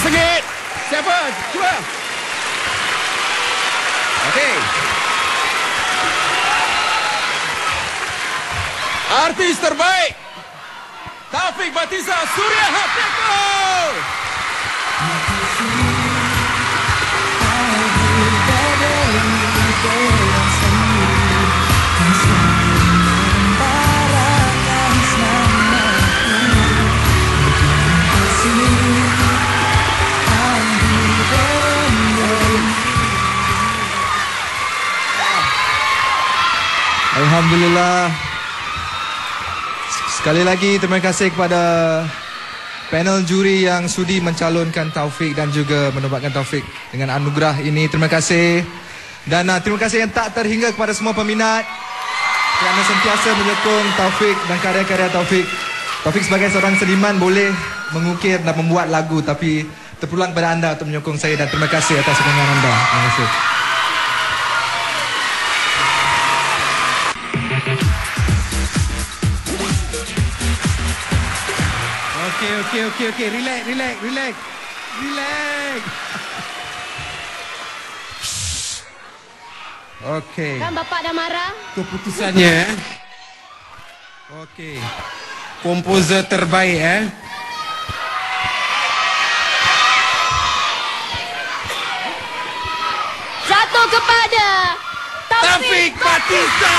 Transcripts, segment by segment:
RM100. Siapa? Cuba. Okey. Artis terbaik Taufik Batisa Surya Hatiku. Alhamdulillah. Sekali lagi terima kasih kepada panel juri yang sudi mencalonkan Taufik dan juga menobatkan Taufik dengan anugerah ini. Terima kasih. Dan terima kasih yang tak terhingga kepada semua peminat kerana sentiasa menyokong Taufik dan karya-karya Taufik. Taufik sebagai seorang seniman boleh mengukir dan membuat lagu, tapi terpulang kepada anda untuk menyokong saya, dan terima kasih atas sokongan anda. Terima kasih. Okey. Relax. Okey. Kan bapak dah marah? Keputusannya. Okey. Komposer terbaik Jatuh kepada Taufik Batisa.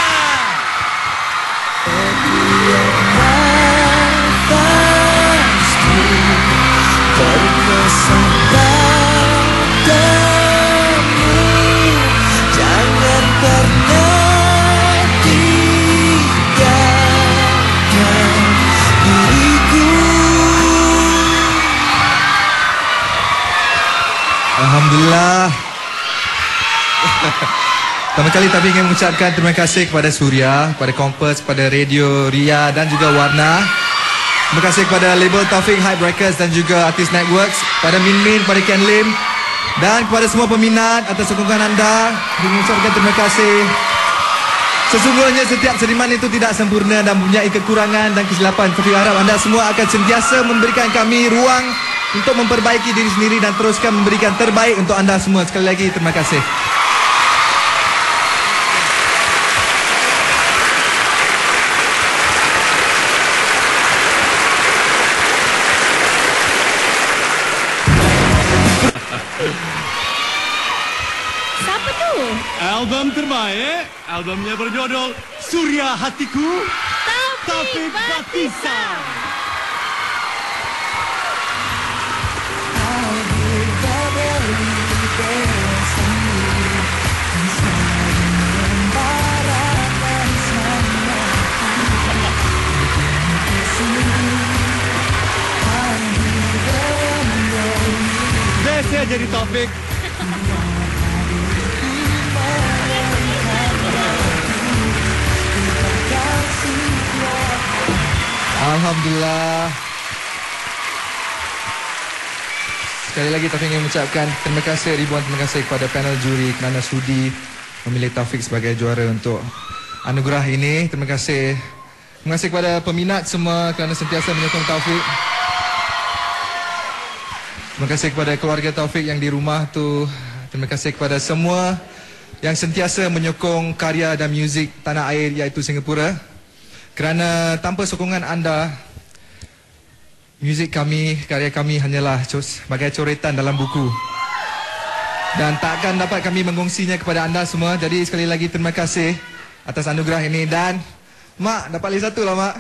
Alhamdulillah. Pertama kali kami ingin mengucapkan terima kasih kepada Surya, kepada Kompas, kepada Radio Ria dan juga Warna. Terima kasih kepada label Taufik Hype Breakers dan juga Artis Networks, kepada Min Min, kepada Ken Lim dan kepada semua peminat atas sokongan anda. Ingin mengucapkan terima kasih. Sesungguhnya setiap seniman itu tidak sempurna dan mempunyai kekurangan dan kesilapan. Tapi harap anda semua akan sentiasa memberikan kami ruang untuk memperbaiki diri sendiri dan teruskan memberikan terbaik untuk anda semua. Sekali lagi terima kasih. siapa tu? Album terbaik, albumnya berjudul Surya Hatiku, Taufik Batisa. Biasa jadi Taufik. Alhamdulillah. Sekali lagi Taufik ingin mengucapkan terima kasih ribuan terima kasih kepada panel juri kerana sudi memilih Taufik sebagai juara untuk anugerah ini. Terima kasih. Terima kasih kepada peminat semua kerana sentiasa menyokong Taufik. Terima kasih kepada keluarga Taufik yang di rumah tu. Terima kasih kepada semua yang sentiasa menyokong karya dan muzik tanah air iaitu Singapura. Kerana tanpa sokongan anda, muzik kami, karya kami hanyalah sebagai coretan dalam buku. Dan takkan dapat kami mengongsinya kepada anda semua. Jadi sekali lagi terima kasih atas anugerah ini. Dan Mak, dapat lagi satu lah Mak.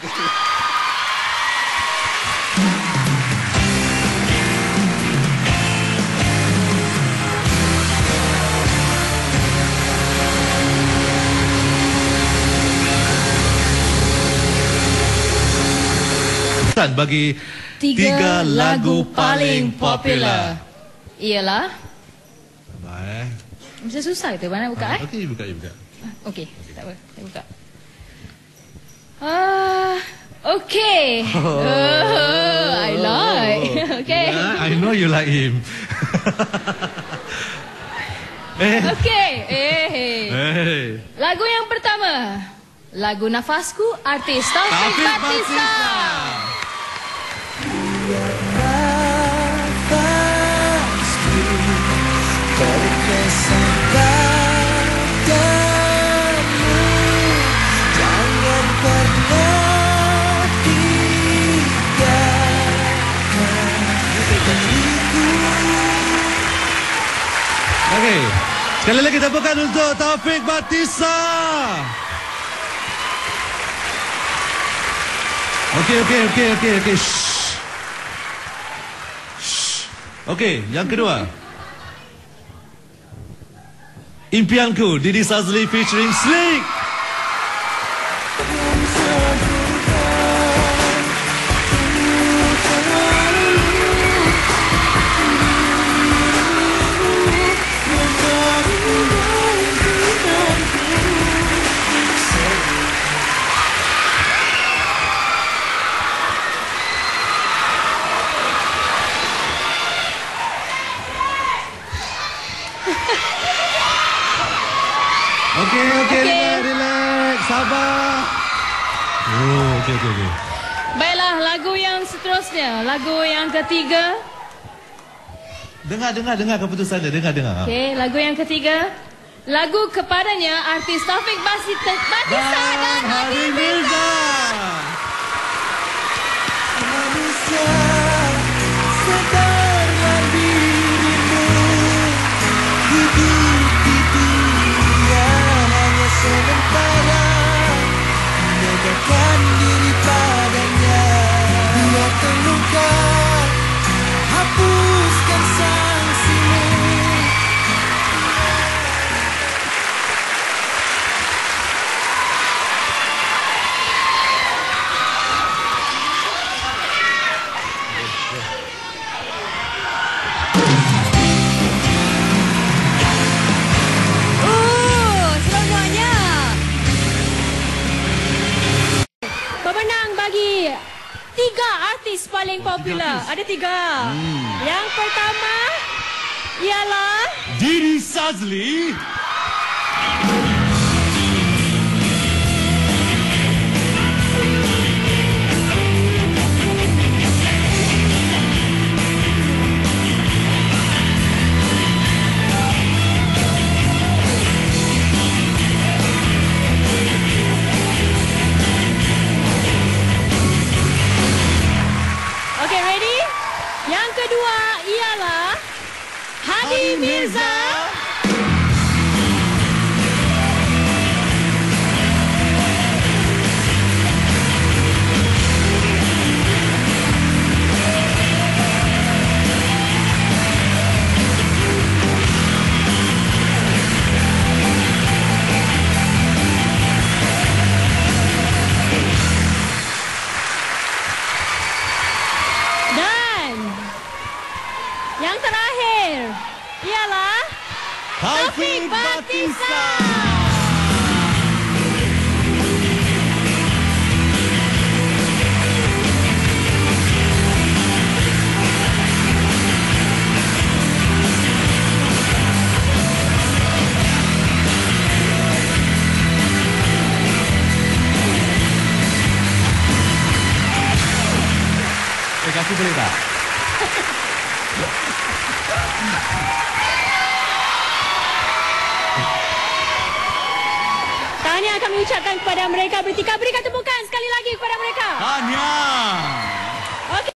Bagi tiga lagu paling popular. Ialah. Baik. Macam susah itu mana buka Okey, buka. Okey, tak apa. Saya buka. Okay. I like. Okay. Yeah, I know you like him. Okay. Hey. Lagu yang pertama. Lagu Nafasku, artis Taufik Batisa. Sekali lagi tepukan untuk Taufik Batisa. Okey. Okey, yang kedua. Impianku, Didi Sazli featuring Slick. Okey, relax, sabar. Oh, okey. Baiklah, lagu yang seterusnya. Lagu yang ketiga. Dengar keputusan dia, dengar. Okey, lagu yang ketiga. Lagu kepadanya artis Taufik Batisa dan Hadi Mirza. Manusia sadarlah dirimu, hidup di dunia hanya sementara, bebaskan diri padanya. Biarkan luka hapuskan sanksimu. Seronoknya. Pemenang bagi 3 artis paling popular. Ada 3. Yang pertama ialah Didi Sazli. Okay, ready? Yang kedua ialah Hadi Mirza. Dan yang terakhir ialah Taufik Batisa. Kaki boleh tak? Tahniah kami ucapkan kepada mereka bertiga. Berikan tepukan sekali lagi kepada mereka. Tahniah.